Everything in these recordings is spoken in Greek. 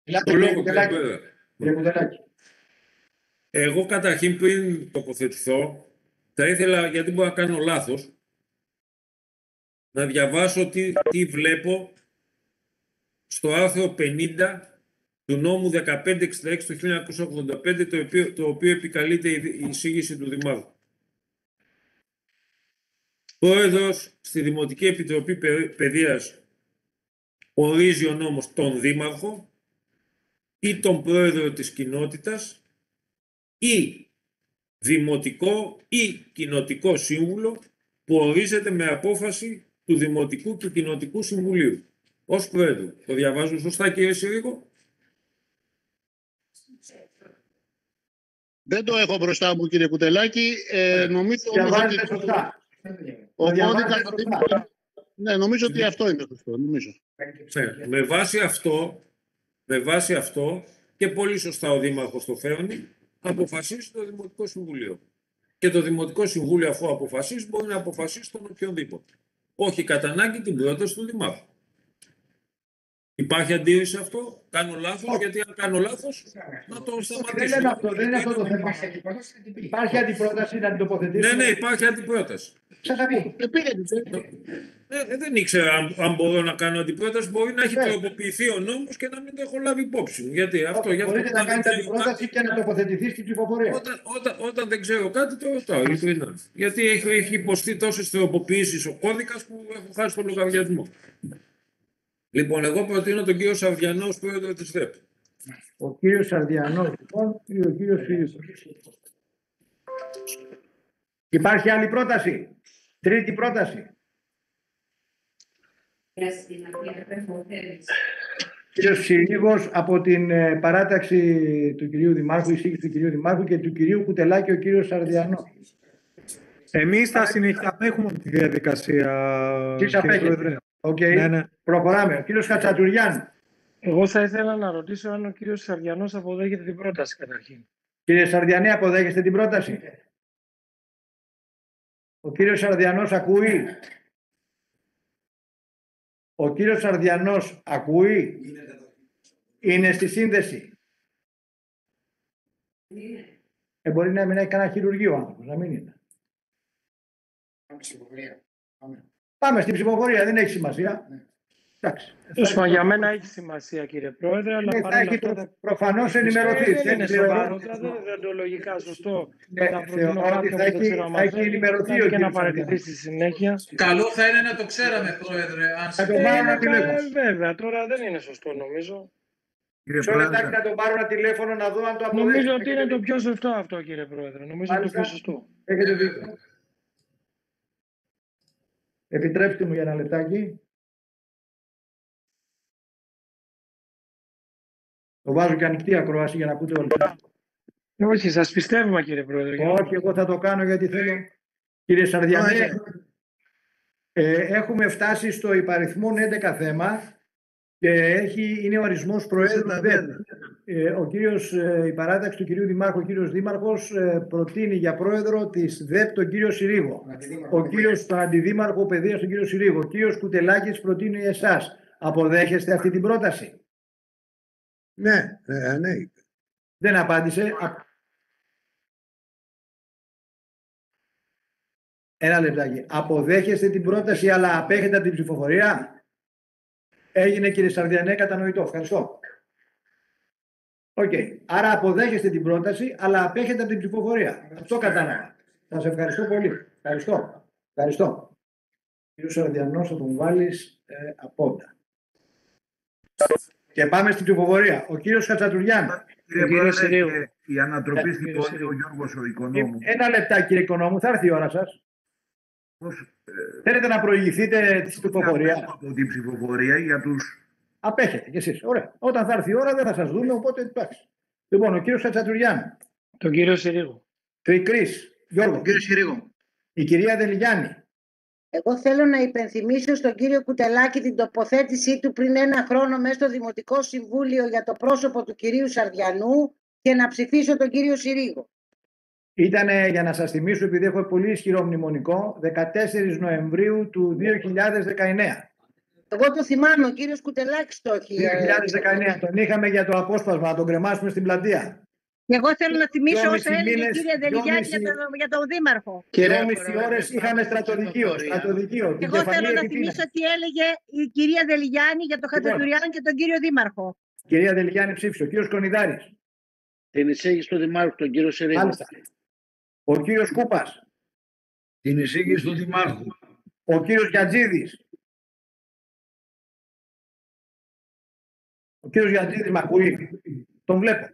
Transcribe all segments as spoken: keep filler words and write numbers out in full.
Το λόγο, κύριε Πρόεδρε. Εγώ καταρχήν πριν τοποθετηθώ, θα ήθελα, γιατί μπορώ να κάνω λάθος, να διαβάσω τι, τι βλέπω στο άρθρο πενήντα του νόμου δεκαπέντε εξήντα έξι του χίλια εννιακόσια ογδόντα πέντε, το οποίο, το οποίο επικαλείται η εισήγηση του Δημάρχου. Πρόεδρος στη Δημοτική Επιτροπή Παιδείας ορίζει ο νόμος τον Δήμαρχο ή τον Πρόεδρο της κοινότητας ή Δημοτικό ή Κοινοτικό Σύμβουλο που ορίζεται με απόφαση του Δημοτικού και Κοινοτικού Συμβουλίου. Ως Πρόεδρο. Το διαβάζω σωστά, κύριε Συρίγο? Δεν το έχω μπροστά μου, κύριε Κουτελάκη. Ε, νομίζω διαβάζετε ότι... σωστά. Ο κώδικας... Ναι, νομίζω ότι αυτό είναι σωστό. Νομίζω. Ναι, με βάση αυτό, με βάση αυτό και πολύ σωστά ο Δήμαρχος το φέρνει, αποφασίσει το Δημοτικό Συμβουλίο. Και το Δημοτικό Συμβούλιο, αφού αποφασίσει, μπορεί να αποφασίσει τον οποιονδήποτε. Όχι κατά ανάγκη την πρόταση του Δημάρχου. Υπάρχει αντίρρηση σε αυτό? Κάνω λάθος? Γιατί αν κάνω λάθος, να το σταματήσω. Δεν είναι αυτό, δεν είναι αυτό το θέμα. Υπάρχει αντιπρόταση να την τοποθετήσουμε? Ναι, ναι, υπάρχει αντιπρόταση. Σας θα πει. Ε, δεν ήξερα αν, αν μπορώ να κάνω αντιπρόταση. Μπορεί να έχει τροποποιηθεί ο νόμος και να μην το έχω λάβει υπόψη μου. Γιατί αυτό, Μπορείτε αυτό, να κάνετε αντιπρόταση και να τοποθετηθεί στην ψηφοφορία. Όταν, όταν, όταν δεν ξέρω κάτι, το ρωτάω. Γιατί έχει, έχει υποστεί τόσες τροποποιήσεις ο κώδικας που έχω χάσει τον λογαριασμό. Λοιπόν, εγώ προτείνω τον κύριο Σαρδιανό ως πρόεδρο της ΔΕΠ. Ο κύριος Σαρδιανός, λοιπόν, ή ο κύριος Συρίγος. Υπάρχει άλλη πρόταση? Τρίτη πρόταση. Κύριος Συρίγος από την ε, παράταξη του κυρίου Δημάρχου, εισήγηση του κυρίου Δημάρχου και του κυρίου Κουτελάκη, ο κύριος Σαρδιανό. Εμείς θα συνεχίσουμε τη διαδικασία, κύριε Πρόεδρε. Okay. Ναι, ναι. Προχωράμε. Ο κύριος Χατσατουριάν. Εγώ θα ήθελα να ρωτήσω αν ο κύριος Σαρδιανός αποδέχεται την πρόταση καταρχήν. Κύριε Σαρδιανέ, αποδέχεστε την πρόταση? Ο κύριος Σαρδιανός ακούει? Ο κύριος Σαρδιανός ακούει? Είναι στη σύνδεση? Ε, μπορεί να μην έχει κανένα χειρουργείο ο άνθρωπος, να μην είναι. Πάμε στην ψηφοφορία, δεν έχει σημασία. Εντάξει. Ίσως για μένα έχει σημασία, κύριε Πρόεδρε, αλλά ναι, θα έχει προ... προ... προφανώς ενημερωθεί. Δεν είναι σοβαρό, δεν είναι λογικά σωστό. Ναι, θεωρώ ότι θα έχει, θα έχει ενημερωθεί ο και να παραιτηθεί στη συνέχεια. Καλό θα είναι να το ξέραμε, Πρόεδρε. Αν θα τον πάρω ένα τηλέφωνο. Βέβαια, τώρα δεν είναι σωστό νομίζω. Μισό λεπτάκι να τον πάρω ένα τηλέφωνο να δω αν το αποδέχεται. Νομίζω ότι είναι το πιο σωστό αυτό, κύριε Πρόεδρε. Νομίζω είναι το πιο σωστό. Έχετε δίκιο. Επιτρέψτε μου για ένα λεπτάκι. Το βάζω και ανοιχτή ακρόαση για να ακούτε όλοι. Όχι, σας πιστεύουμε, κύριε Πρόεδρε. Όχι, εγώ θα το κάνω γιατί θέλω. Κύριε Σαρδιανέ, ε, έχουμε φτάσει στο υπαριθμόν έντεκα θέμα και έχει, είναι ορισμός Προέδρου ΔΕΠ. Ε, ο κύριος, ε, η παράταξη του κυρίου Δημάρχου, ο κύριος Δήμαρχος ε, προτείνει για Πρόεδρο της ΔΕΠ τον κύριο Συρίγο. Ο κύριος τον Αντιδήμαρχο Παιδείας τον κύριο Συρίγο. Ο κύριος Κουτελάκης προτείνει εσάς. Αποδέχεστε αυτή την πρόταση? Ναι, ναι, ναι. Δεν απάντησε. Ένα λεπτάκι. Αποδέχεστε την πρόταση αλλά απέχετε από την ψηφοφορία? Έγινε, κύριε Σαρδιανέ, κατανοητό. Ευχαριστώ. Οκ. Okay. Άρα αποδέχεστε την πρόταση αλλά απέχετε από την ψηφοφορία. Αυτό κατάλαβα. Σας ευχαριστώ πολύ. Ευχαριστώ. Ευχαριστώ. Κύριο Σαρδιανό, θα τον βάλεις ε, απόντα. Και πάμε στην ψηφοφορία. Ο κύριος Χατσατουριάν. Κύριε Πρόεδρε, η ανατροπή στην πόλη, ο Γιώργος ο Οικονόμου. Ένα λεπτά, κύριε Οικονόμου, θα έρθει η ώρα σας. Πώς, ε, Θέλετε να προηγηθείτε στην ψηφοφορία? Από την ψηφοφορία για τους... Απέχετε κι εσείς. Ωραία. Όταν θα έρθει η ώρα δεν θα σας δούμε, οπότε εντάξει. Λοιπόν, ο κύριος Χατσατουριάν. Τον κύριο Συρίγο. Τρικρίς. Γιώργο. Κύριο Συρίγο. Η κυρία Δελιγιάννη. Εγώ θέλω να υπενθυμίσω στον κύριο Κουτελάκη την τοποθέτησή του πριν ένα χρόνο μέσα στο Δημοτικό Συμβούλιο για το πρόσωπο του κυρίου Σαρδιανού και να ψηφίσω τον κύριο Συρίγο. Ήτανε, για να σας θυμίσω, επειδή έχω πολύ ισχυρό μνημονικό, δεκατέσσερις Νοεμβρίου του δύο χιλιάδες δεκαεννέα. Εγώ το θυμάμαι, ο κύριος Κουτελάκης το έχει. δύο χιλιάδες δεκαεννιά τον είχαμε για το απόσπασμα, να τον κρεμάσουμε στην πλατεία. Και εγώ θέλω να θυμίσω Δυόμισι όσα έλεγε η μήνες, κυρία Δελιγιάννη δυόμισι- για, τον- για τον Δήμαρχο. δυόμισι ώρες είχαμε στρατοδικείο. στρατοδικείο την Εγώ κεφαλή θέλω να Επιπίνα. θυμίσω τι έλεγε η κυρία Δελιγιάννη για τον Χατζητουριάν και τον κύριο Δήμαρχο. Κυρία Δελιγιάννη ψήφισε. Ο κύριος Κονιδάρης. Την εισήγηση του Δημάρχου, τον κύριο Σερίνη. Μάλιστα. Ο κύριος Κούπας. Την εισήγηση του Δημάρχου. Ο κύριος Γιατζίδης. Ο κύριος Γιατζίδης μ' ακούει. Τον βλέπω.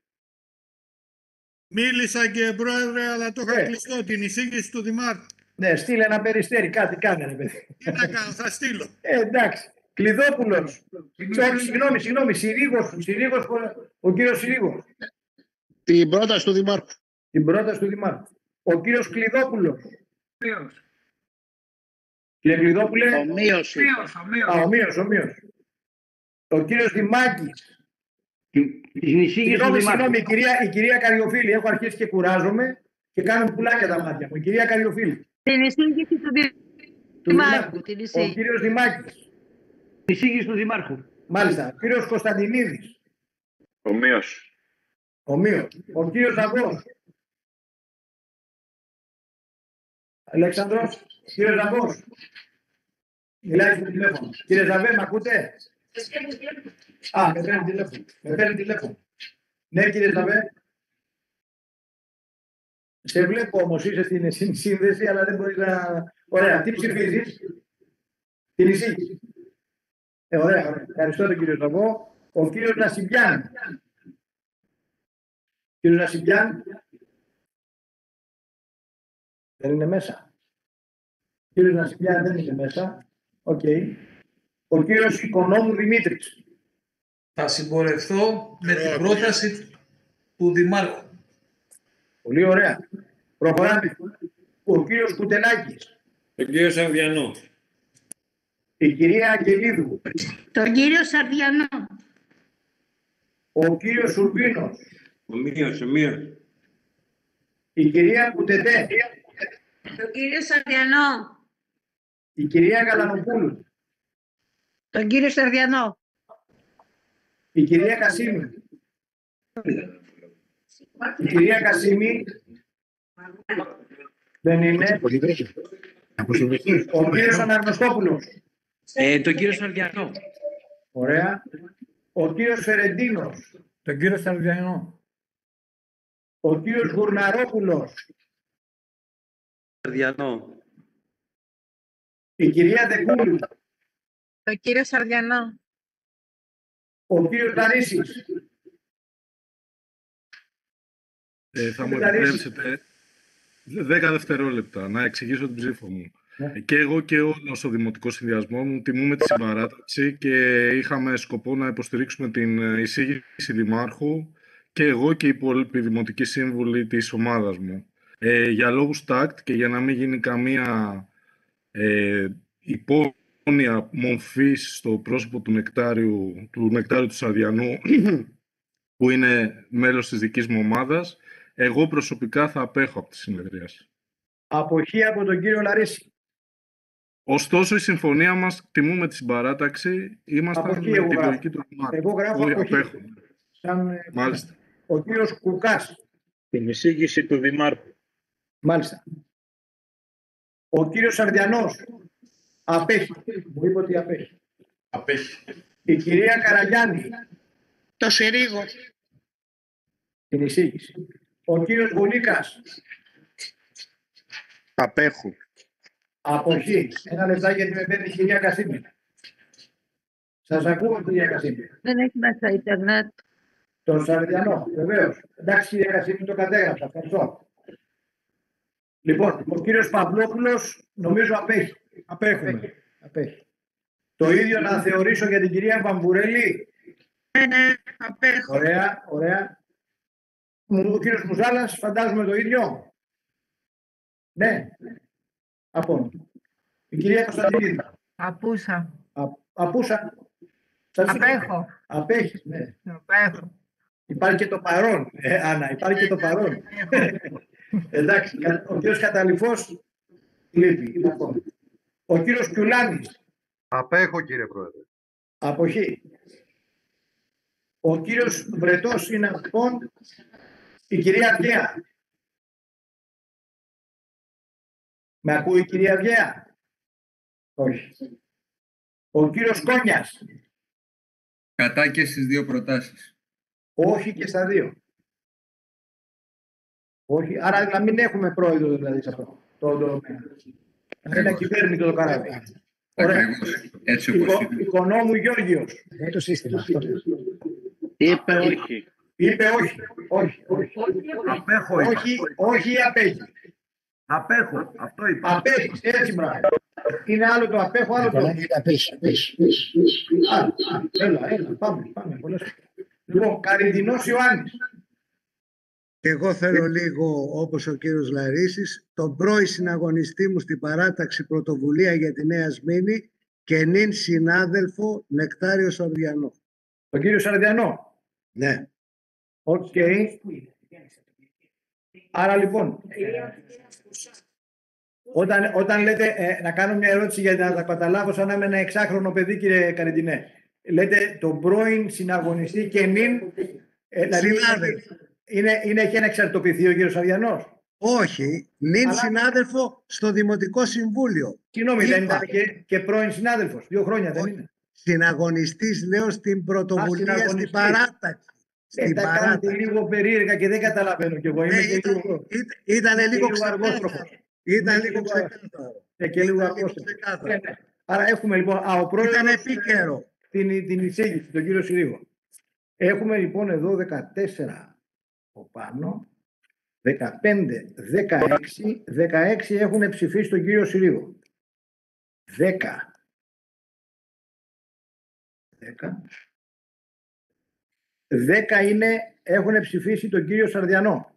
Μίλησα και πρόεδρε, αλλά το είχα Ε. κλειστό. Την εισήγηση του Δημάρχου. Ναι, στείλε ένα περιστέρι. Κάτι κάνε, ρε παιδί. Τι να κάνω, θα στείλω. Ε, εντάξει. Κλειδόπουλος. Όχι, συγγνώμη, συγγνώμη. Συρίγος. Συρίγος, ο κύριος Συρίγος. Την πρόταση του Δημάρχου. Την πρόταση του Δημάρχου. Ο κύριος Κλειδόπουλος. Κύριε Κλειδόπουλε. Ομοίωση. Α, ομοίως, ομοίως. Ο κύριος Δημάκης. Την εισήγηση του Συγγνώμη, Δημάρχου. συγγνώμη, η κυρία, η κυρία Καριοφίλη. Έχω αρχίσει και κουράζομαι και κάνουν πουλάκια τα μάτια μου. Η κυρία Καριοφίλη. Την εισήγηση του Του Δημάρχου. Την Ο εισήγηση. κύριος Δημάκης. Την εισήγηση του Δημάρχου. Μάλιστα. Ο κύριος Κωνσταντινίδης. Ομοίως. Ομοίως. Ο κύριος Ζαμπός. Αλέξανδρος. Κύριος Ζαμπός. Μιλάει στο τηλέφωνο. Κύριε Ζαβέ, μ' ακούτε? Α, με παίρνει τηλέφωνο. Με παίρνει τηλέφωνο. Ναι, κύριε Ζαβέ. Σε βλέπω όμως, είσαι στην συν- σύνδεση, αλλά δεν μπορείς να... Ωραία. Τι ψηφίζεις? Την εισήγηση. Ε, ωραία, ωραία. Ευχαριστώ τον κύριο Ζαβό. Ο κύριος Νασιμπιάν. Κύριος Νασιμπιάν. Δεν είναι μέσα. Κύριος Νασιμπιάν δεν είναι μέσα. Οκ. Ο κύριος Οικονόμου Δημήτρης. Θα συμπορευθώ με την πρόταση του Δημάρχου. Πολύ ωραία. Προχωράμε. Ο κύριος Κουτελάκης. Τον κύριο Σαρδιανό. Η κυρία Αγγελίδου. Τον κύριο Σαρδιανό. Ο κύριος Σουρβίνος. Ομοίως, ομοίως. Η κυρία Κουτετέ. Τον κύριο Σαρδιανό. Η κυρία Γαλανοπούλου. Τον κύριο Σαρδιανό. Η κυρία Κασίμη. Η κυρία Κασίμη. Δεν είναι. Ο κύριος Αναγνωστόπουλος. Ε, τον κύριο Σαρδιανό. Ωραία. Ο κύριος Φερεντίνος. Τον κύριο Σαρδιανό. Ο κύριος Γουρναρόπουλος. Σαρδιανό. Η κυρία Δεκούλου. Τον κύριο Σαρδιανό. Ο κύριος Λαρίσης. Ε, θα μου Κύριε Λαρίση. επιτρέψετε δέκα δευτερόλεπτα να εξηγήσω την ψήφο μου. Ναι. Και εγώ και όλος ο Δημοτικός Συνδυασμός μου τιμούμε τη συμπαράταξη και είχαμε σκοπό να υποστηρίξουμε την εισήγηση Δημάρχου και εγώ και οι υπόλοιποι Δημοτικοί Σύμβουλοι της ομάδας μου. Ε, για λόγους τάκτ και για να μην γίνει καμία ε, υπόνοια μορφής στο πρόσωπο του Νεκτάριου του, Νεκτάριου του Σαρδιανού που είναι μέλος της δικής μου ομάδας, εγώ προσωπικά θα απέχω από τη συνεδρίαση. Αποχή από τον κύριο Λαρίση. Ωστόσο, η συμφωνία μας, τιμούμε τη συμπαράταξη, ήμασταν Αποχή με εγώ τη γράφω. λογική του Δημάρχου. Εγώ γράφω Όχι, αποχή. απέχω. Σαν, ε, Μάλιστα. ο κύριος Κουκάς. Την εισήγηση του Δημάρχου. Μάλιστα. Ο κύριος Σαρδιανός. Απέχει. Μου είπε ότι απέχει. Απέχει. Η κυρία Καραγιάννη. Το Συρίγο. Την εισήγηση. Ο κύριος Γουλίκας. Απέχου. Αποχή. Ένα λεπτάκι γιατί με παίρνει η κυρία Κασίμη. Σας ακούω, κυρία Κασίμη. Δεν έχει μέσα ίντερνετ. Τον Σαρδιανό, βεβαίως. Εντάξει, κυρία Κασίμη, το κατέγραψα. Ευχαριστώ. Λοιπόν, ο κύριος Παυλόπουλος νομίζω απέχει. Απέχουμε. Απέχει. Το ίδιο να θεωρήσω για την κυρία Βαμβουρέλη. Ναι, ναι, απέχω. Ωραία, ωραία. Μου- Ο κύριος Μουζάλας, φαντάζομαι το ίδιο. Ναι. Από. Η κυρία Κωνσταντινίδη. Απούσα. Α, απούσα. Σας είπα. Απέχω. Απέχει, ναι. Απέχω. Υπάρχει και το παρόν. Ε, Άννα, υπάρχει και το παρόν. Εντάξει, κα- ο κύριος Καταληφός λείπει. είναι ακόμα. Ο κύριος Κιουλάνης. Απέχω, κύριε Πρόεδρε. Αποχή. Ο κύριος Βρετός είναι λοιπόν. Η κυρία Αυγαία. Με ακούει η κυρία Αυγαία? Όχι. Ο κύριος Κόνιας. Κατά και στις δύο προτάσεις. Όχι και στα δύο. Όχι. Άρα να μην έχουμε πρόεδρο δηλαδή σε αυτό. Το, το, ένα κυβέρνητο το καράβι. Ωραία. Έτσι όπως Οικο, είναι. Οικονόμου Γιώργιος. Είναι το σύστημα. Είπε όχι. Είπε όχι. Όχι. Όχι. Απέχω. είπα. Όχι, όχι απέχει. Απέχω. Αυτό είπα. Απέχει. Έτσι μπράβο. Είναι άλλο το απέχω, άλλο το. Απέχει, απέχει. Άλλο. Έλα, έλα. Πάμε. πάμε. Πολλές. Λοιπόν, Καρυδινός Ιωάννης. Και εγώ θέλω λίγο, όπως ο κύριος Λαρίσης, τον πρώην συναγωνιστή μου στην παράταξη Πρωτοβουλία για τη Νέα Σμήνη και νυν συνάδελφο Νεκτάριο Σαρδιανό. Τον κύριο Σαρδιανό. Ναι. Οκ. Άρα λοιπόν, όταν, όταν λέτε, ε, να κάνω μια ερώτηση για να τα καταλάβω σαν να είμαι ένα εξάχρονο παιδί, κύριε Καρεντινέ. Λέτε τον πρώην συναγωνιστή και νυν... Ε, δηλαδή, Συνάδελφο. Είναι, είναι, έχει ανεξαρτητοποιηθεί ο κύριος Σαρδιανός? Όχι, νυν Αλλά... συνάδελφο στο Δημοτικό Συμβούλιο. Συγγνώμη, δεν Είπα. ήταν και, και πρώην συνάδελφος? Δύο χρόνια δεν είναι? Συναγωνιστής, λέω, στην Πρωτοβουλία, στην συναγωνιστής. παράταξη. Ε, Στην τα κάνετε παράταξη. λίγο περίεργα και δεν καταλαβαίνω κι εγώ. Είμαι Ναι, και ήταν, λίγο, ήταν, ήταν και λίγο λίγο αργόστροφος. ξεκάθαρο. Ήταν Είμαι λίγο λίγο- ξεκάθαρο. Ε, και λίγο Ήταν λίγο απόσταση. ξεκάθαρο. Ναι, ναι. Άρα έχουμε λοιπόν, α, ο πρόεδρος, Ήταν επίκαιρο. την, την εισήγηση, τον κύριο Συρίγο. Έχουμε λοιπόν εδώ δεκατέσσερα από πάνω, δεκαπέντε, δεκαέξι, δεκαέξι έχουν ψηφίσει τον κύριο Συρίγο. δέκα. δέκα. δέκα είναι, έχουν ψηφίσει τον κύριο Σαρδιανό.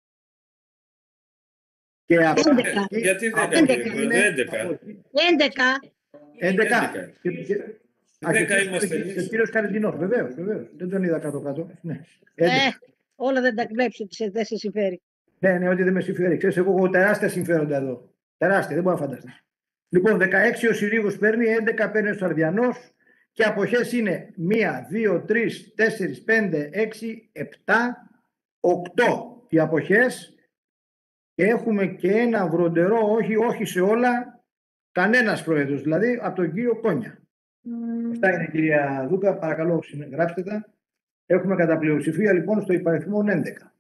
Και από έντεκα. εκεί- Γιατί από δέκα, εκεί κύριε είναι- Πρόεδρε, έντεκα. έντεκα. έντεκα. έντεκα. Και- και- Α, δέκα και- είμαστε και- εμείς. και ο κύριος Καρεντινός, βεβαίως, βεβαίως. Δεν τον είδα κάτω-κάτω. Ναι. Ε, έντεκα. όλα δεν τα βλέπεις ότι σε- δεν σε συμφέρει. Ναι, ναι, ότι δεν με συμφέρει. Ξέρεις, εγώ έχω τεράστια συμφέροντα εδώ. Τεράστια, δεν μπορεί να φανταστείς. Λοιπόν, δεκαέξι ο Συρίγος παίρνει, έντεκα παίρνει ο Σαρδιανός και αποχές είναι μία, δύο, τρεις, τέσσερις, πέντε, έξι, επτά, οκτώ οι αποχές και έχουμε και ένα βροντερό όχι, όχι σε όλα, κανένας πρόεδρος, δηλαδή από τον κύριο Κόνια. Αυτά είναι, κυρία Δούκα, παρακαλώ γράψτε τα. Έχουμε κατά πλειοψηφία λοιπόν στο υπαριθμό έντεκα.